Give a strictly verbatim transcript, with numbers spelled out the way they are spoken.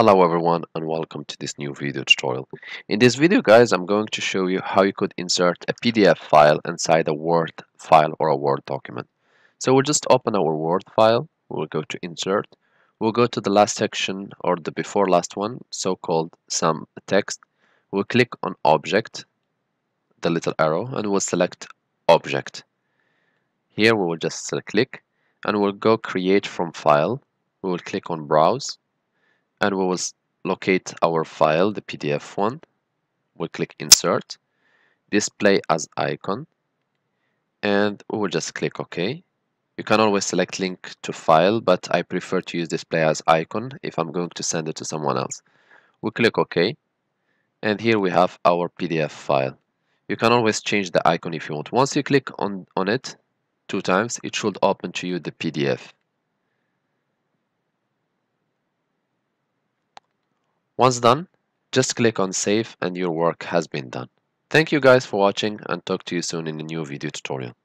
Hello everyone and welcome to this new video tutorial. In this video guys I'm going to show you how you could insert a P D F file inside a Word file or a Word document. So we'll just open our Word file, we'll go to insert, we'll go to the last section or the before last one, so-called some text. We'll click on object, the little arrow, and we'll select object. Here we will just select click and we'll go create from file. We will click on browse and we will locate our file, the P D F one. We'll click insert, display as icon, and we will just click OK. You can always select link to file, but I prefer to use display as icon if I'm going to send it to someone else. We click OK, and here we have our P D F file. You can always change the icon if you want. Once you click on, on it two times, it should open to you the P D F. Once done, just click on save and your work has been done. Thank you guys for watching and talk to you soon in a new video tutorial.